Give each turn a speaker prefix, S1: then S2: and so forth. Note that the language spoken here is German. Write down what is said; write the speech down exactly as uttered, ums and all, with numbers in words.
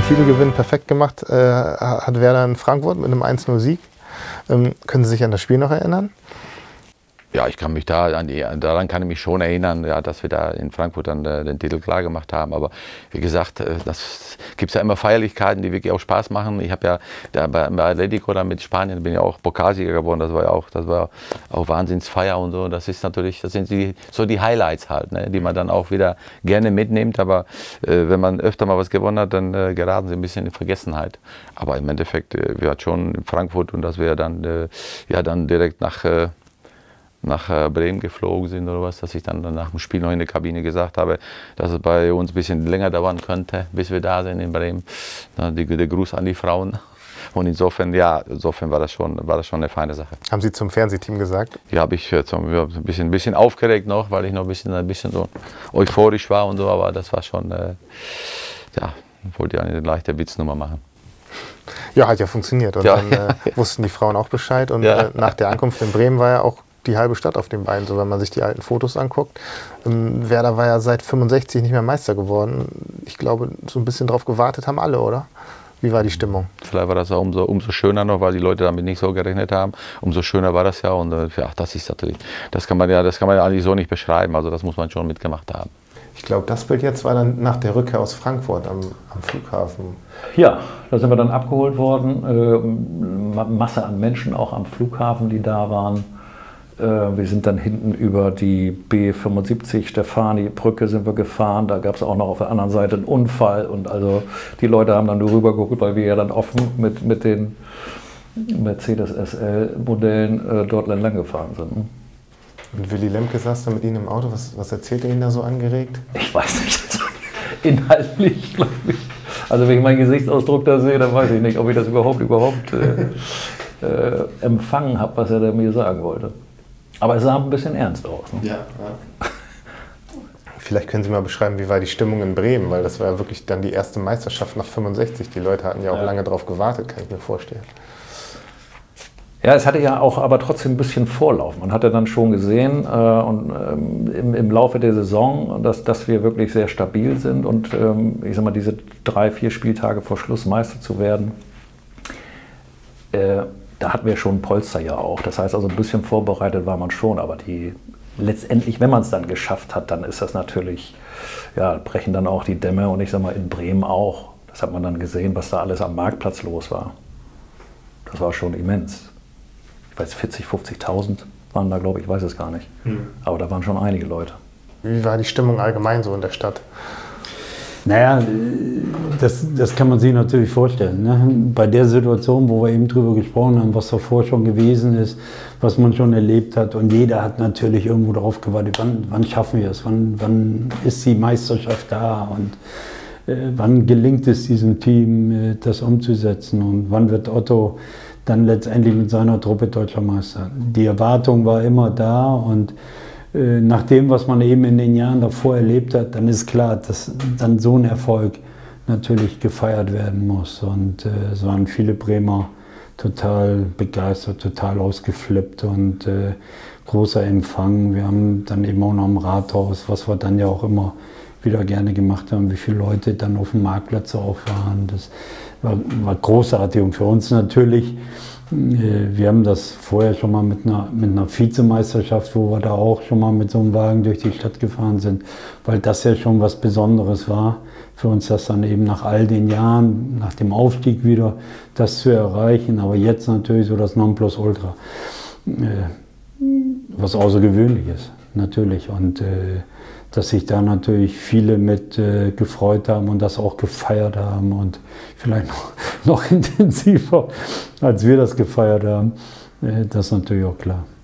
S1: Titelgewinn perfekt gemacht äh, hat Werder in Frankfurt mit einem eins null Sieg. Ähm, können Sie sich an das Spiel noch erinnern?
S2: Ja, ich kann mich da an die, daran kann ich mich schon erinnern, ja, dass wir da in Frankfurt dann äh, den Titel klar gemacht haben. Aber wie gesagt, äh, das gibt ja immer Feierlichkeiten, die wirklich auch Spaß machen. Ich habe ja da bei, bei Atletico da mit Spanien bin ja auch Pokalsieger geworden. Das war ja auch, das war auch Wahnsinnsfeier und so. Das ist natürlich, das sind die, so die Highlights halt, ne, die man dann auch wieder gerne mitnimmt. Aber äh, wenn man öfter mal was gewonnen hat, dann äh, geraten sie ein bisschen in Vergessenheit. Aber im Endeffekt, äh, wir hatten schon in Frankfurt und dass wir dann äh, ja dann direkt nach äh, nach Bremen geflogen sind oder was, dass ich dann nach dem Spiel noch in der Kabine gesagt habe, dass es bei uns ein bisschen länger dauern könnte, bis wir da sind in Bremen. Die, der Gruß an die Frauen. Und insofern, ja, insofern war das schon, war das schon eine feine Sache.
S1: Haben Sie zum Fernsehteam gesagt?
S2: Ja, habe ich zum, ja, ein, bisschen, ein bisschen aufgeregt noch, weil ich noch ein bisschen, ein bisschen so euphorisch war und so, aber das war schon, äh, ja, wollte ja eine leichte Witznummer machen.
S1: Ja, hat ja funktioniert. Und
S2: ja.
S1: dann äh, wussten die Frauen auch Bescheid. Und
S2: ja.
S1: äh, nach der Ankunft in Bremen war ja auch die halbe Stadt auf den Beinen, so wenn man sich die alten Fotos anguckt. Ähm, Werder war ja seit fünfundsechzig nicht mehr Meister geworden. Ich glaube, so ein bisschen drauf gewartet haben alle, oder? Wie war die Stimmung?
S2: Vielleicht war das auch umso, umso schöner noch, weil die Leute damit nicht so gerechnet haben. Umso schöner war das ja. Und äh, ja, das ist natürlich, das kann man ja, das kann man ja eigentlich so nicht beschreiben. Also das muss man schon mitgemacht haben.
S1: Ich glaube, das Bild jetzt war dann nach der Rückkehr aus Frankfurt am, am Flughafen.
S3: Ja, da sind wir dann abgeholt worden. Äh, Masse an Menschen auch am Flughafen, die da waren. Wir sind dann hinten über die B fünfundsiebzig, Stefani-Brücke sind wir gefahren. Da gab es auch noch auf der anderen Seite einen Unfall. Und also die Leute haben dann nur rüber geguckt, weil wir ja dann offen mit, mit den Mercedes S L-Modellen äh, dort lang gefahren sind.
S1: Und Willy Lemke saß da mit Ihnen im Auto. Was, was erzählt er Ihnen da so angeregt?
S3: Ich weiß nicht. Inhaltlich, glaube ich. Also wenn ich meinen Gesichtsausdruck da sehe, dann weiß ich nicht, ob ich das überhaupt, überhaupt äh, äh, empfangen habe, was er da mir sagen wollte. Aber es sah ein bisschen ernst aus. Ne?
S1: Ja, ja. Vielleicht können Sie mal beschreiben, wie war die Stimmung in Bremen, weil das war ja wirklich dann die erste Meisterschaft nach fünfundsechzig. Die Leute hatten ja auch ja. lange darauf gewartet, kann ich mir vorstellen.
S3: Ja, es hatte ja auch aber trotzdem ein bisschen Vorlauf. Man hatte dann schon gesehen äh, und, ähm, im, im Laufe der Saison, dass, dass wir wirklich sehr stabil sind und ähm, ich sag mal, diese drei, vier Spieltage vor Schluss Meister zu werden, äh, da hatten wir schon ein Polster ja auch. Das heißt also, ein bisschen vorbereitet war man schon, aber die, letztendlich, wenn man es dann geschafft hat, dann ist das natürlich, ja, brechen dann auch die Dämme und ich sag mal, in Bremen auch. Das hat man dann gesehen, was da alles am Marktplatz los war. Das war schon immens. Ich weiß, vierzig, fünfzigtausend waren da, glaube ich, ich weiß es gar nicht. Mhm. Aber da waren schon einige Leute.
S1: Wie war die Stimmung allgemein so in der Stadt?
S4: Naja, das, das kann man sich natürlich vorstellen. Ne? Bei der Situation, wo wir eben drüber gesprochen haben, was davor schon gewesen ist, was man schon erlebt hat. Und jeder hat natürlich irgendwo darauf gewartet, wann, wann schaffen wir es, wann, wann ist die Meisterschaft da und äh, wann gelingt es diesem Team, äh, das umzusetzen und wann wird Otto dann letztendlich mit seiner Truppe Deutscher Meister. Die Erwartung war immer da und äh, nach dem, was man eben in den Jahren davor erlebt hat, dann ist klar, dass dann so ein Erfolg natürlich gefeiert werden muss. Und äh, es waren viele Bremer total begeistert, total ausgeflippt und äh, großer Empfang. Wir haben dann eben auch noch im Rathaus, was wir dann ja auch immer wieder gerne gemacht haben, wie viele Leute dann auf dem Marktplatz auch waren. Das war, war großartig und für uns natürlich, äh, wir haben das vorher schon mal mit einer, mit einer Vizemeisterschaft, wo wir da auch schon mal mit so einem Wagen durch die Stadt gefahren sind, weil das ja schon was Besonderes war für uns, das dann eben nach all den Jahren, nach dem Aufstieg wieder, das zu erreichen, aber jetzt natürlich so das Nonplusultra, äh, was außergewöhnliches natürlich und äh, dass sich da natürlich viele mit äh, gefreut haben und das auch gefeiert haben und vielleicht noch, noch intensiver, als wir das gefeiert haben. Äh, das ist natürlich auch klar.